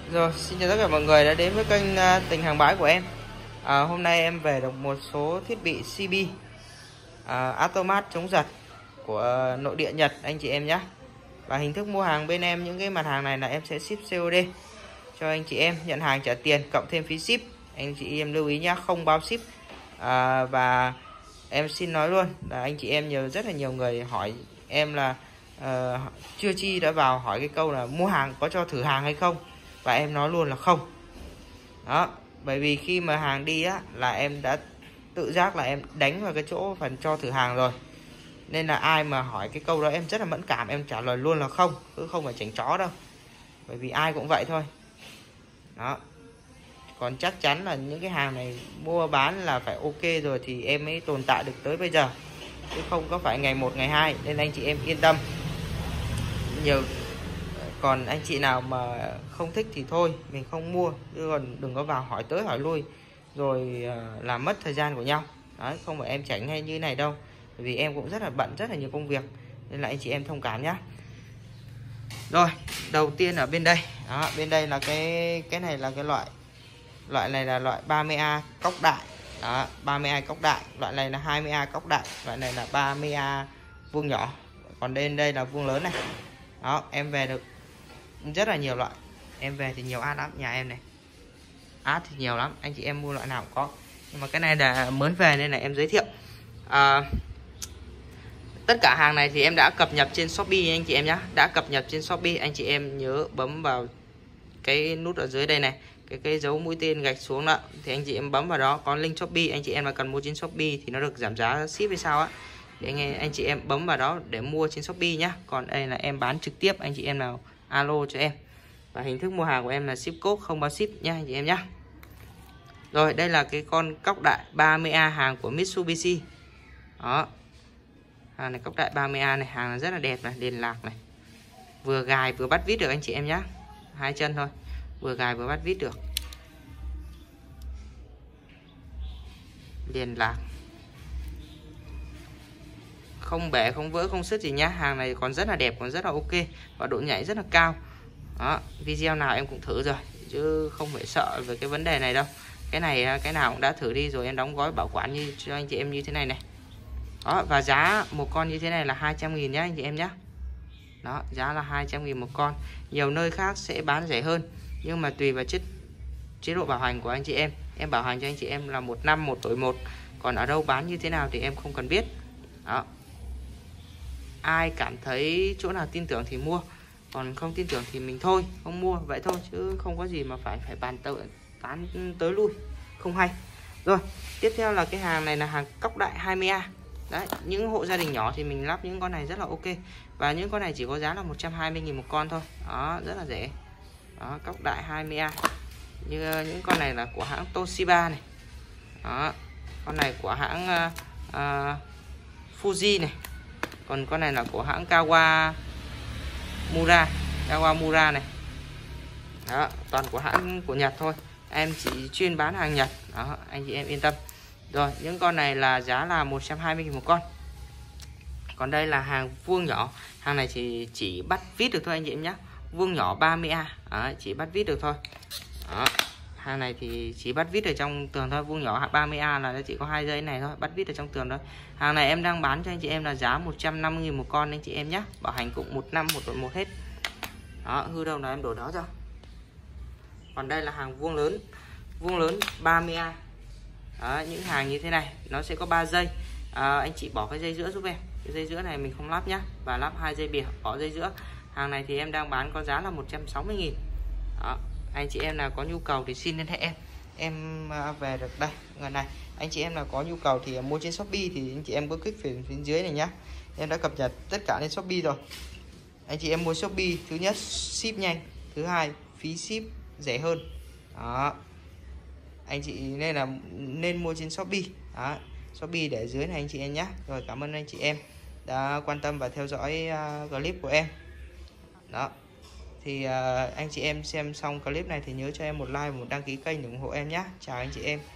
Rồi, xin chào tất cả mọi người đã đến với kênh Tình Hàng Bãi của em. Hôm nay em về được một số thiết bị CB automat chống giật của nội địa Nhật anh chị em nhé. Và hình thức mua hàng bên em, những cái mặt hàng này là em sẽ ship COD cho anh chị em, nhận hàng trả tiền cộng thêm phí ship. Anh chị em lưu ý nhé, không bao ship. Và em xin nói luôn là anh chị em rất là nhiều người hỏi em là chưa chi đã vào hỏi cái câu là mua hàng có cho thử hàng hay không, và em nói luôn là không. Đó, bởi vì khi mà hàng đi á là em đã tự giác là em đánh vào cái chỗ phần cho thử hàng rồi, nên là ai mà hỏi cái câu đó em rất là mẫn cảm, em trả lời luôn là không, chứ không phải chảnh chó đâu, bởi vì ai cũng vậy thôi. Đó, còn chắc chắn là những cái hàng này mua bán là phải ok rồi thì em mới tồn tại được tới bây giờ, chứ không có phải ngày 1 ngày 2, nên anh chị em yên tâm. Còn anh chị nào mà không thích thì thôi mình không mua, chứ còn đừng có vào hỏi tới hỏi lui rồi làm mất thời gian của nhau. Đấy, không phải em tránh hay như này đâu, bởi vì em cũng rất là bận, rất là nhiều công việc, nên là anh chị em thông cảm nhé. Rồi, đầu tiên ở bên đây, đó, bên đây là cái này là cái loại này là loại 30A cốc đại. Đó, 30A cốc đại, loại này là 20A cốc đại, loại này là 30A vuông nhỏ, còn đây là vuông lớn này. Đó, em về được rất là nhiều loại, em về thì nhiều ad lắm, nhà em này ad thì nhiều lắm, anh chị em mua loại nào cũng có, nhưng mà cái này là mới về nên là em giới thiệu. Tất cả hàng này thì em đã cập nhật trên Shopee anh chị em nhé, đã cập nhật trên Shopee. Anh chị em nhớ bấm vào cái nút ở dưới đây này, cái dấu mũi tên gạch xuống đó, thì anh chị em bấm vào đó có link Shopee. Anh chị em mà cần mua trên Shopee thì nó được giảm giá ship hay sao á, để anh chị em bấm vào đó để mua trên Shopee nhá. Còn đây là em bán trực tiếp, anh chị em nào alo cho em. Và hình thức mua hàng của em là ship code, không bao ship nha anh chị em nhé. Rồi, đây là cái con cốc đại 30A hàng của Mitsubishi. Đó, hàng này cốc đại 30A này, hàng này rất là đẹp này, liền lạc này, vừa gài vừa bắt vít được anh chị em nhé, hai chân thôi, vừa gài vừa bắt vít được, liền lạc, không bể không vỡ không sứt gì nhá. Hàng này còn rất là đẹp, còn rất là ok, và độ nhạy rất là cao. Đó, video nào em cũng thử rồi chứ không phải sợ về cái vấn đề này đâu. Cái này cái nào cũng đã thử đi rồi, em đóng gói bảo quản như cho anh chị em như thế này này. Đó, và giá một con như thế này là 200.000 nhá anh chị em nhé. Đó, giá là 200.000 một con. Nhiều nơi khác sẽ bán rẻ hơn, nhưng mà tùy vào chế độ bảo hành của anh chị em. Em bảo hành cho anh chị em là 1 năm 1 tuổi 1, còn ở đâu bán như thế nào thì em không cần biết. Đó, ai cảm thấy chỗ nào tin tưởng thì mua, còn không tin tưởng thì mình thôi không mua, vậy thôi, chứ không có gì mà phải bàn tán tới lui, không hay. Rồi, tiếp theo là cái hàng này là hàng cốc đại 20A. Đấy, những hộ gia đình nhỏ thì mình lắp những con này rất là ok, và những con này chỉ có giá là 120.000 một con thôi. Đó, rất là rẻ. Đó, cốc đại 20A. Như những con này là của hãng Toshiba này. Đó, con này của hãng Fuji này. Còn con này là của hãng Kawamura này. Đó, toàn của hãng của Nhật thôi, em chỉ chuyên bán hàng Nhật. Đó, anh chị em yên tâm. Rồi, những con này là giá là 120.000 một con. Còn đây là hàng vuông nhỏ, hàng này chỉ bắt vít được thôi anh chị em nhé, vuông nhỏ 30A. Đó, chỉ bắt vít được thôi. Đó, hàng này thì chỉ bắt vít ở trong tường thôi, vuông nhỏ 30A là chỉ có 2 dây này thôi, bắt vít ở trong tường thôi. Hàng này em đang bán cho anh chị em là giá 150.000 một con anh chị em nhé, bảo hành cũng 1 năm 1 tuổi 1 hết. Đó, hư đâu là em đổ đó cho. Còn đây là hàng vuông lớn 30A. Đó, những hàng như thế này nó sẽ có 3 dây. Anh chị bỏ cái dây giữa giúp em, cái dây giữa này mình không lắp nhá, và lắp 2 dây bìa, bỏ dây giữa. Hàng này thì em đang bán có giá là 160.000. Đó, anh chị em nào có nhu cầu thì xin liên hệ em về được đây người này. Anh chị em nào có nhu cầu thì mua trên Shopee thì anh chị em cứ kích phía dưới này nhá, em đã cập nhật tất cả lên Shopee rồi. Anh chị em mua Shopee, thứ nhất ship nhanh, thứ hai phí ship rẻ hơn. Đó, anh chị nên mua trên Shopee. Đó, Shopee để dưới này anh chị em nhé. Rồi, cảm ơn anh chị em đã quan tâm và theo dõi clip của em. Đó, thì anh chị em xem xong clip này thì nhớ cho em một like và một đăng ký kênh để ủng hộ em nhé. Chào anh chị em.